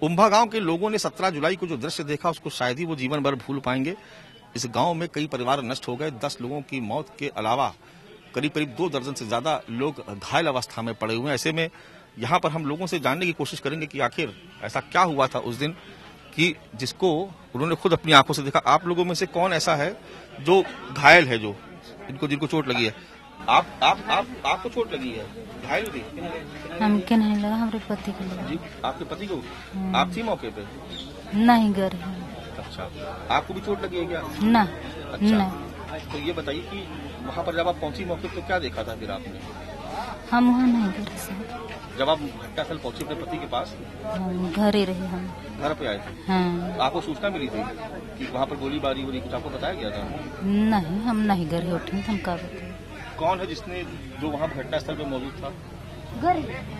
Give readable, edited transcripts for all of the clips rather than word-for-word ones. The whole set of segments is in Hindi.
उम्भा गांव के लोगों ने 17 जुलाई को जो दृश्य देखा उसको शायद ही वो जीवन भर भूल पाएंगे। इस गांव में कई परिवार नष्ट हो गए। 10 लोगों की मौत के अलावा करीब करीब 2 दर्जन से ज्यादा लोग घायल अवस्था में पड़े हुए हैं। ऐसे में यहाँ पर हम लोगों से जानने की कोशिश करेंगे कि आखिर ऐसा क्या हुआ था उस दिन कि जिसको उन्होंने खुद अपनी आंखों से देखा। आप लोगों में से कौन ऐसा है जो घायल है, जो जिनको चोट लगी है? आपको चोट लगी है, घायल हुई? हमके नहीं लगा, हमारे पति को लगा। जी, आपके पति को? आप थी मौके पे? नहीं घर है। अच्छा, आपको भी चोट लगी है क्या? ना। अच्छा, ना। तो ये बताइए कि वहाँ पर जब आप पहुंची मौके पे तो क्या देखा था फिर आपने? हम वहाँ नहीं गए से। जब आप घटनास्थल पहुंचे अपने पति के पास? घर ही रहे हम। घर पे आए थे? हाँ। आपको सूचना मिली थी कि वहाँ पर गोलीबारी हो रही, कुछ आपको बताया गया था? नहीं, हम नहीं घर ही उठे, हम कब? कौन है जिसने जो वहाँ घटनास्थल पे मौजूद था? घर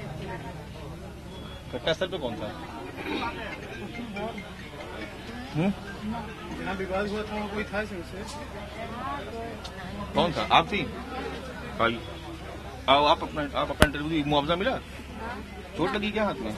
घटनास्थल पे कौन था? विवाद हुआ था, कोई था इसमें? कौन था? आप थी? आप अपना इंटरव्यू मुआवजा मिला? चोट लगी क्या हाथ में?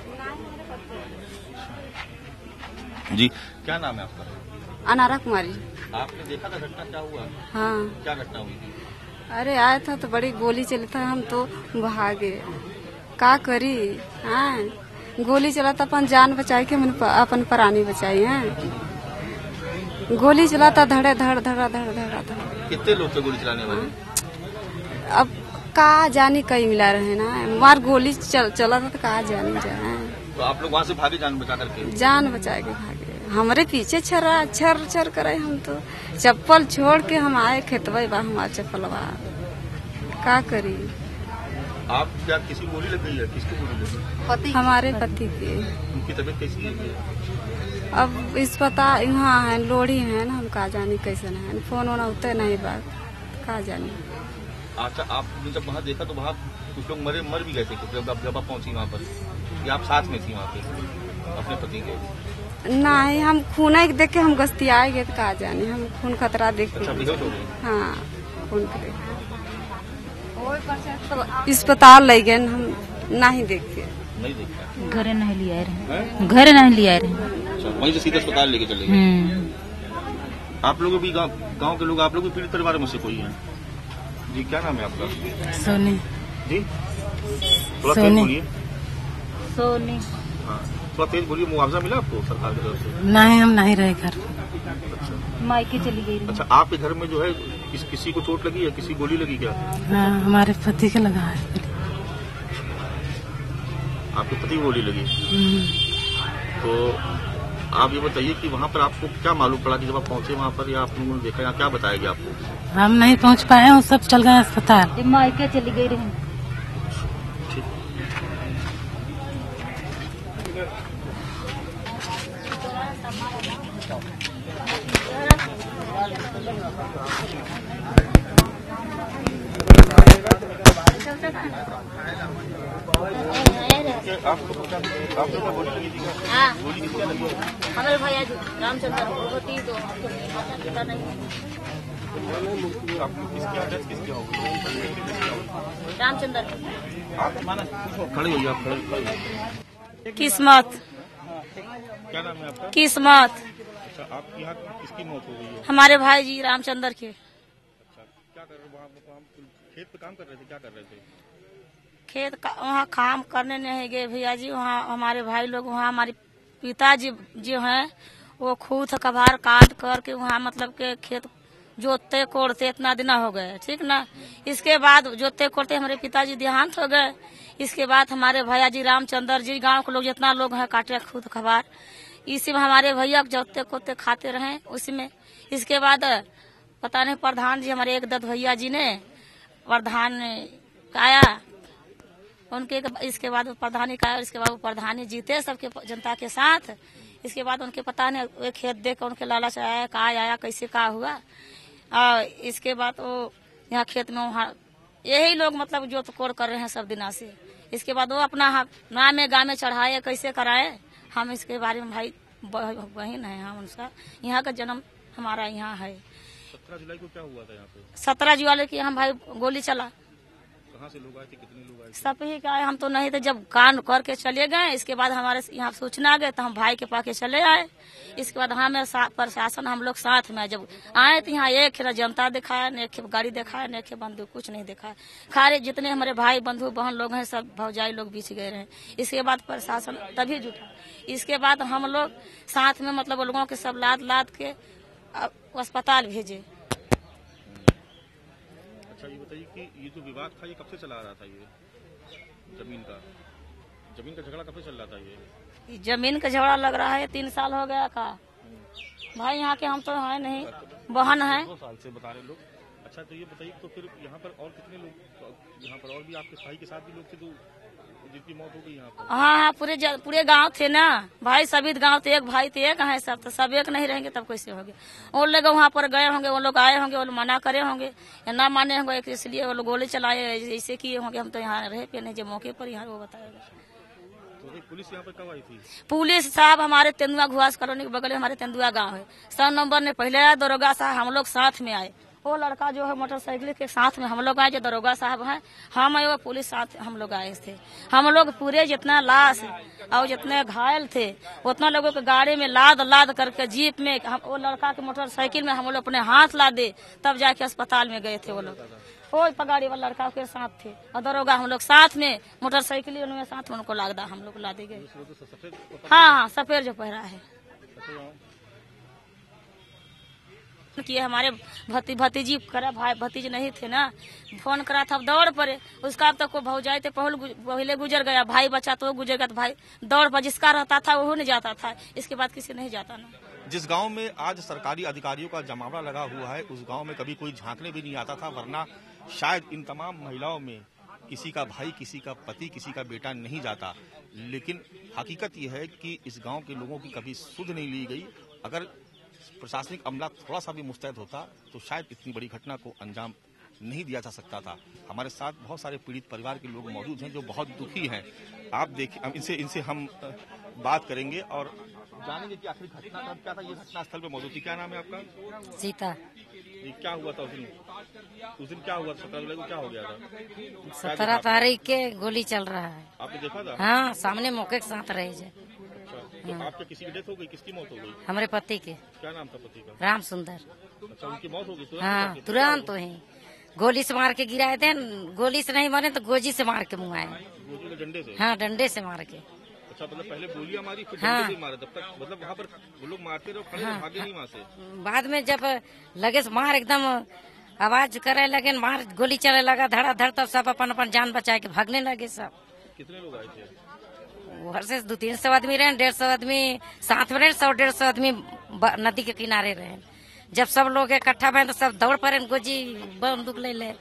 जी, क्या नाम है आपका? अनारा कुमारी। आपने देखा था घटना, क्या हुआ? हाँ। क्या घटना हुई थी? अरे आया था तो बड़ी गोली चली था, हम तो भागे। का करी? हाँ, गोली चला था, अपन जान बचाई के अपन प्राणी बचाई है। गोली चला था, धड़े धड़ धड़ा धड़ धड़ा धड़। कितने लोग थे गोली चलाने वाले? अब कहा जानी कई मिला रहे ना, मार गोली चला था तो कहा जानी जाए। तो आप लोग वहाँ से भागे जान बचा करके? जान बचा के भागे। हमारे पीछे छर छर करे, हम तो चप्पल छोड़ के हम आए खेतवा बा, हमारा चप्पलवा का करी। आप क्या किसी गोली लग गई है? किसकी गोली लगी? हमारे पति की। उनकी तबीयत कैसी है? अब इस पता यहाँ है, लोड़ी है ना, हम कहा जानी कैसे है, फोन वोन होते नहीं बात, कहा जानी। अच्छा, आपने जब वहाँ देखा तो वहाँ कुछ लोग मर भी गए थे जब आप पहुंची वहाँ पर, या आप साथ में थी वहाँ पे अपने पति के? नहीं, हम खून देख के हम गश्ती आए गए, कहा जाने हम खून खतरा देख के। अच्छा, बेहोश हो गए? हाँ, खून के अस्पताल ले गए, हम नहीं देखे। नहीं देखा? घरे नहीं ले आए रहे, घरे नहीं ले आए रहे। अच्छा, वहीं से सीधा अस्पताल लेके चले गए? आप लोग भी गाँव के लोग, आप लोग भी पीड़ित परिवार में से कोई है? जी, क्या नाम है आपका? सोनी। जी, थोड़ा तेज बोलिए। सोनी। हाँ, थोड़ा तेज बोलिए। मुआवजा मिला आपको सरकार की तरफ से? नहीं, हम नहीं रहे घर। अच्छा, मायके चली गई। अच्छा, आपके घर में जो है किसी को चोट लगी है? किसी गोली लगी क्या? हाँ, हमारे पति के लगा है। आपके पति को गोली लगी? तो आप ये बताइए कि वहाँ पर आपको क्या मालूम पड़ा कि जब आप पहुँचे वहाँ पर, या आप लोगों ने देखा, या क्या बताया गया आपको? हम नहीं पहुँच पाए, वो सब चल गए अस्पताल। मायके चली गई रही। आपको गोली लगी थी? गोली किसके लगी? हमारे भैया जी रामचंद्र होती तो पता नहीं। किसकी एड्रेस किसकी होगी? रामचंद्र। खड़े होइए, आप खड़े। किस्मत। क्या नाम है आपका? किस्मत। अच्छा, आपके यहाँ किसकी मौत हो गई है? हमारे भाई जी रामचंद्र के। अच्छा, क्या कर रहे? वहाँ खेत पे काम कर रहे थे, क्या कर रहे थे? खेत का वहाँ काम करने नहीं गए भैया जी, वहाँ हमारे भाई लोग, वहाँ हमारे पिताजी जो हैं वो खूद कभार काट करके वहाँ मतलब के खेत जोतते कोड़ते इतना दिन हो गए, ठीक ना। इसके बाद जोतते कोड़ते हमारे पिताजी देहांत हो गए। इसके बाद हमारे भैया जी रामचंद्र जी, गांव के लोग जितना लोग हैं काटे खूद खबार, इसी में हमारे भैया जोतते कोड़ते खाते रहे उसी में। इसके बाद पता नहीं प्रधान जी, हमारे एक दत्त भैया जी ने प्रधान आया उनके, इसके बाद प्रधानी का, इसके बाद वो प्रधानी जीते सबके जनता के साथ। इसके बाद उनके पता नहीं खेत देख कर उनके लालच आया, कहा आया कैसे का हुआ। इसके बाद वो यहाँ खेत में वहाँ यही लोग मतलब जोत कोड़ कर रहे हैं सब दिना से। इसके बाद वो अपना नाम में गाँव में चढ़ाए, कैसे कराए हम इसके बारे में भाई बहन है हम उनका, यहाँ का जन्म हमारा यहाँ है। 17 जुलाई को क्या हुआ था यहाँ पे? 17 जुलाई की हम भाई गोली चला। कहाँ से लोग आए थे, कितने लोग आए थे? सब ही का हम तो नहीं थे, जब कांड करके चले गए इसके बाद हमारे यहाँ सूचना आ गई तो हम भाई के पास चले आए। इसके बाद हमें प्रशासन हम लोग साथ में जब आए तो यहाँ एक जनता दिखाया, न एक गाड़ी दिखाया, न एक बंदूक, कुछ नहीं दिखाया। खाली जितने हमारे भाई बंधु बहन लोग हैं सब भौजाई लोग बीच गए रहे। इसके बाद प्रशासन तभी जुटा। इसके बाद हम लोग साथ में मतलब लोगों के सब लाद के अस्पताल भेजे। अच्छा ये बताइए कि ये जो विवाद था ये कब से चला आ रहा था? ये जमीन का झगड़ा कब से चल रहा था? ये जमीन का झगड़ा लग रहा है 3 साल हो गया का भाई। यहाँ के हम तो है नहीं, बहन है 2 साल से बता रहे लोग। अच्छा तो ये बताइए तो फिर यहाँ पर और कितने लोग, यहाँ पर और भी आपके भाई के साथ भी लोग थे तो जिनकी मौत हो गई यहाँ पर? हाँ, पूरे गांव थे ना भाई, सभी गांव थे, एक भाई थे, एक है सब, तो सब एक नहीं रहेंगे तब कैसे होंगे? वो लोग वहाँ पर गए होंगे, वो लोग आए होंगे, वो लोग मना करे होंगे या ना माने होंगे, इसलिए वो लोग गोली चलाए ऐसे किए होंगे। हम तो यहाँ रहे पे नहीं, जो मौके पर यहाँ वो बताएगा। तो पुलिस यहाँ पर कब आई थी? पुलिस साहब हमारे तेंदुआ घुआस कॉलोनी के बगल में हमारे तेंदुआ गाँव है, 100 नंबर ने पहले आया, दरोगा साहब हम लोग साथ में आए। वो लड़का जो है मोटरसाइकिल के साथ में हम लोग आए, जो दरोगा साहब हैं, हम वो पुलिस साथ हम लोग आए थे। हम लोग पूरे जितना लाश और जितने घायल थे उतना लोगों के गाड़ी में लाद करके जीप में, वो लड़का के मोटरसाइकिल में हम लोग अपने हाथ लादे तब जाके अस्पताल में गए थे। वो लोग वो पगाड़ी वाला लड़का के साथ थे और दरोगा हम लोग साथ में मोटरसाइकिल में साथ में उनको लादा हम लोग लादे गए। हाँ, सफेद जो पहरा है कि हमारे भतीजी करा, भाई भतीजी नहीं थे ना, फोन करा था, दौड़ पड़े। उसका अब तक को भौजाई थे, पहले गुजर गया, भाई बचा तो वो गुजर गया, तो भाई दौड़ पर जिसका रहता था वो नहीं जाता था, इसके बाद किसी नहीं जाता ना। जिस गांव में आज सरकारी अधिकारियों का जमावड़ा लगा हुआ है उस गांव में कभी कोई झांकने भी नहीं आता था, वरना शायद इन तमाम महिलाओं में किसी का भाई, किसी का पति, किसी का बेटा नहीं जाता। लेकिन हकीकत यह है कि इस गांव के लोगों की कभी सुध नहीं ली गई। अगर प्रशासनिक अमला थोड़ा सा भी मुस्तैद होता तो शायद इतनी बड़ी घटना को अंजाम नहीं दिया जा सकता था। हमारे साथ बहुत सारे पीड़ित परिवार के लोग मौजूद हैं जो बहुत दुखी हैं। आप देखिए, इनसे हम बात करेंगे और जानेंगे कि आखिर घटना कब क्या था। ये घटना स्थल पे मौजूद थी। क्या नाम है आपका? सीता। ये क्या हुआ था उस दिन क्या हुआ था? 17 जुलाई को क्या हो गया था? 17 तारीख के गोली चल रहा है। आपने देखा था? हाँ, सामने मौके के साथ रहे थे। तो आपके किसी की डेथ हो गई? किसकी मौत हो गई? हमारे पति के। क्या नाम था पति का? राम सुंदर। अच्छा, उनकी मौत हो गई? हाँ, तुरंत तो ही गोली से मार के गिराए थे। गोली से नहीं मारे तो गोजी से मार के मुँह आए। डंडे से? हाँ, डंडे से मार के। अच्छा, मतलब पहले गोलियां मारी फिर हाँ, डंडे से मारे, तब तक मतलब वहाँ पर वो लोग मारते रहे, खड़े हाँ, भागे नहीं वहाँ से? बाद में जब लगे मार एकदम आवाज करे लगे, मार गोली चले लगा धड़ाधड़, तब सब अपन जान बचा के भागने लगे सब। कितने लोग आए थे? घर से 200-300 आदमी रहे, 150 आदमी साथ में रहे, 100-150 आदमी नदी के किनारे रहे। जब सब लोग इकट्ठा भए तो सब दौड़ पड़े, गोजी बंदूक ले ले।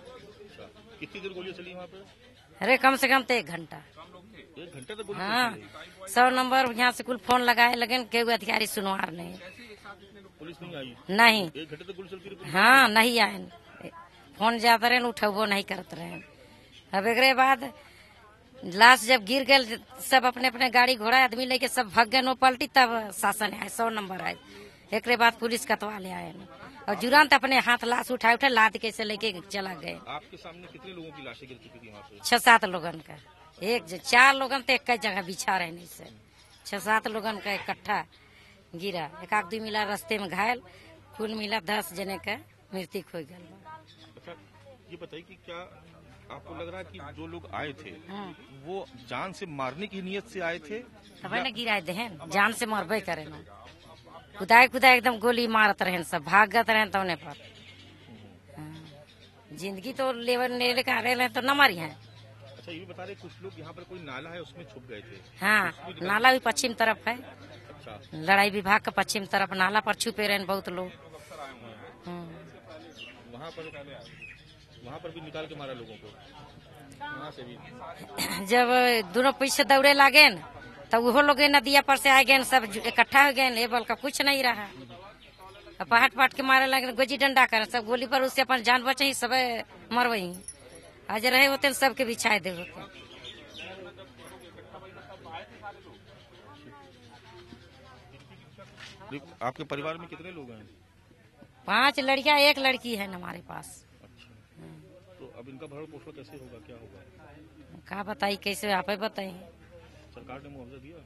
कितनी देर गोलियां चली वहाँ पे? अरे कम से कम तो 1 घंटा। 1 घंटे तक गोली? हाँ, 100 नंबर यहाँ से कुल फोन लगाए लगे, केहू अधिकारी सुनवार नहीं। पुलिस नहीं आई? नहीं। 1 घंटे तक गोली चलती रही? हाँ, नहीं आए, फोन जाते रहे, उठबो नहीं करते रहे। अब एक बाद लाश जब गिर गए, सब अपने अपने गाड़ी घोड़ा आदमी लेके सब भाग गए, नो पलटी, तब शासन आए, 100 नंबर आए। एक बाद पुलिस कतवा ले आए और जुरान अपने हाथ लाश उठा लाद के से लेके चला गए। आपके सामने कितने लोगों की लाशें गिर चुकी थी वहाँ पे? 6-7 लोगन का, 4 लोगन तो एक जगह बिछा रहे नहीं से, 6-7 लोगन का इकट्ठा गिरा। 1-2 मिला रास्ते में घायल, कुल मिला 10 जने का मृत्यु हो गया। अच्छा, ये बताइए कि क्या आपको लग रहा है कि जो लोग आए थे वो जान से मारने की नीयत से आए थे? तब न गिराए दे, जान से मरबे करे ना, खुदाई एकदम गोली मारत रहे, सब भागत रहे तो उन्हें पर। जिंदगी तो लेने का रहे तो न मारी है। अच्छा, ये भी बता रहे कुछ लोग यहाँ पर कोई नाला है उसमें छुप गए थे? हाँ, नाला भी पश्चिम तरफ है। अच्छा, लड़ाई विभाग का पश्चिम तरफ नाला पर छुपे रहे बहुत लोग। वहाँ पर भी निकाल के मारा लोगों को? वहाँ से भी जब दोनों पीछे दौड़े लागे न तब वो लोग नदिया पर से आ गए, सब इकट्ठा हो गए, लेवल का कुछ नहीं रहा। पाट के मारे लगे, गोजी डंडा करे, सब गोली पर उससे अपन जान बचे, सब मरवई। आज रहे होते सबके बिछाए दे होते। आपके परिवार में कितने लोग हैं? 5 लड़कियां, 1 लड़की है हमारे पास। अच्छा, तो अब इनका भरण पोषण कैसे होगा, क्या होगा? क्या बताई, कैसे आप ही बताई। सरकार ने मुआवजा दिया?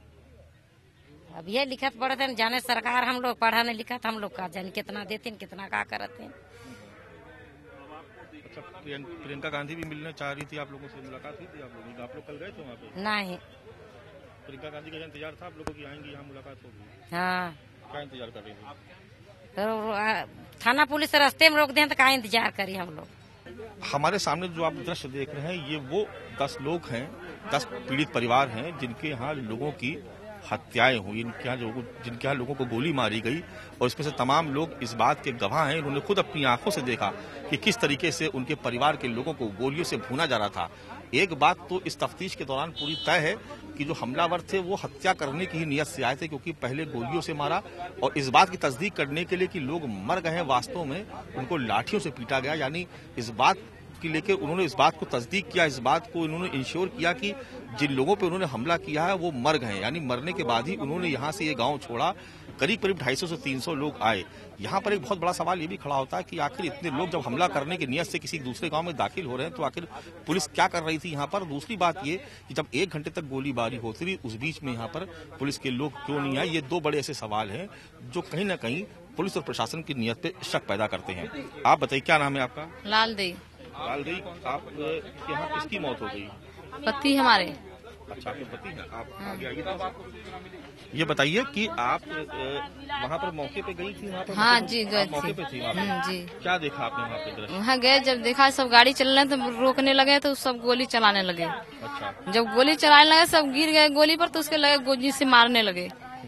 अब ये लिखत पढ़ते हैं, जाने सरकार, हम लोग पढ़ा नहीं लिखा, हम लोग का जाने कितना देते हैं, कितना का करते हैं। अच्छा, प्रियंका गांधी भी मिलने चाह रही थी आप लोगों से, मुलाकात हुई थी आप लोगों की? आप लोग कल गए थे वहाँ पे? नहीं। प्रियंका गांधी का इंतजार था आप लोगों की आएंगी, यहाँ मुलाकात होगी? हाँ। क्या इंतजार कर रही थी? तो थाना पुलिस रास्ते में रोक दें तो क्या इंतजार करी हम लोग। हमारे सामने जो आप दृश्य देख रहे हैं, ये वो 10 लोग हैं, 10 पीड़ित परिवार हैं जिनके यहाँ लोगों की हत्याएं हुई, जिनके यहाँ लोगों को गोली मारी गई, और इसमें से तमाम लोग इस बात के गवाह हैं। उन्होंने खुद अपनी आंखों से देखा कि किस तरीके से उनके परिवार के लोगों को गोलियों से भूना जा रहा था। एक बात तो इस तफ्तीश के दौरान पूरी तय है कि जो हमलावर थे वो हत्या करने की ही नियत से आए थे, क्योंकि पहले गोलियों से मारा, और इस बात की तस्दीक करने के लिए कि लोग मर गए हैं वास्तव में, उनको लाठियों से पीटा गया। यानी इस बात की लेकर उन्होंने इस बात को तस्दीक किया, इस बात को उन्होंने इंश्योर किया कि जिन लोगों पे उन्होंने हमला किया है वो मर गए। यानी मरने के बाद ही उन्होंने यहाँ से ये गांव छोड़ा। करीब 250 से 300 लोग आए। यहाँ पर एक बहुत बड़ा सवाल ये भी खड़ा होता है कि आखिर इतने लोग जब हमला करने की नियत से किसी दूसरे गांव में दाखिल हो रहे हैं तो आखिर पुलिस क्या कर रही थी यहाँ पर? दूसरी बात ये कि जब 1 घंटे तक गोलीबारी होती रही, उस बीच में यहाँ पर पुलिस के लोग क्यों नहीं आए? ये 2 बड़े ऐसे सवाल हैं जो कहीं न कहीं पुलिस और प्रशासन की नियत पे शक पैदा करते हैं। आप बताइए, क्या नाम है आपका? लाल दी। लाल दी, आप यहाँ किसकी मौत हो गई? पति हमारे। अच्छा, आपके पति हैं। आप आगे आइए तो ये बताइए कि आप वहाँ पर मौके पे गई थी? वहाँ पर हाँ जी, गए थे। मौके पे थी वहाँ पे? जी। क्या देखा आपने वहाँ पे दृश्य? वहाँ गए, जब देखा सब गाड़ी चल रहे तो रोकने लगे तो सब गोली चलाने लगे। अच्छा। जब गोली चलाने लगे सब गिर गए गोली पर, तो उसके लगे गोली से मारने लगे।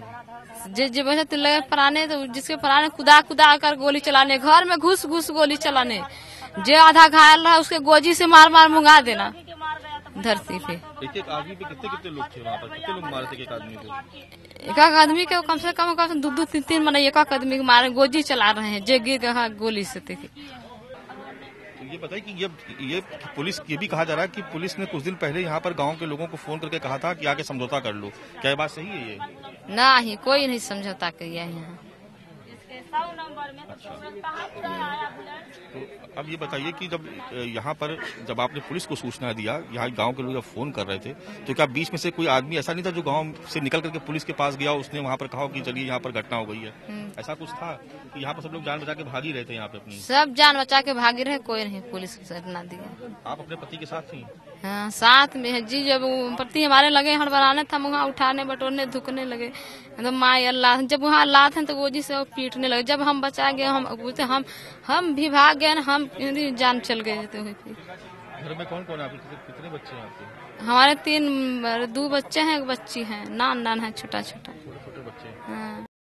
जब वैसे लगे पराने, तो जिसके पराने कुदा कुदा कर गोली चलाने, घर में घुस घुस गोली चलाने, जो आधा घायल रहा उसके गोजी से मार मार मुंगा देना धरती पे। एक आदमी पे कितने लोग थे वहाँ पर? कितने लोग मारे थे एक आदमी को? एक आदमी के कम से कम 2-3 मने एक आदमी को मारे, गोजी चला रहे हैं, जे गिर गया गोली से। तो ये बताइए कि ये पुलिस, ये भी कहा जा रहा है कि पुलिस ने कुछ दिन पहले यहाँ पर गांव के लोगों को फोन करके कहा था कि आके समझौता कर लो। क्या ये बात सही है? ये नहीं, कोई नहीं समझौता किया है यहाँ। तो अब ये बताइए कि जब यहाँ पर जब आपने पुलिस को सूचना दिया, यहाँ गांव के लोग जब फोन कर रहे थे, तो क्या बीच में से कोई आदमी ऐसा नहीं था जो गांव से निकल करके पुलिस के पास गया, उसने वहाँ पर कहा कि चलिए यहाँ पर घटना हो गई है? ऐसा कुछ था कि यहाँ पर सब लोग जान बचा के भाग ही रहे थे? यहाँ पे अपनी सब जान बचा के भागी रहे, कोई नहीं पुलिस को सूचना दिया। आप अपने पति के साथ थी? हाँ, साथ में है जी। जब पति हमारे लगे हड़बड़ाने, था वहाँ उठाने बटोरने धुकने लगे, तो माँ अल्लाह, जब वहाँ अल्लाह थे तो गोजी से पीटने लगे। जब हम बचा गए, हम भी भाग गए, हम जान चल गए। तो घर में कौन कौन है? कितने बच्चे हैं आपके? हमारे 2 बच्चे हैं, एक बच्ची है, नान है, छोटा छोटा। छोटे बच्चे। हाँ।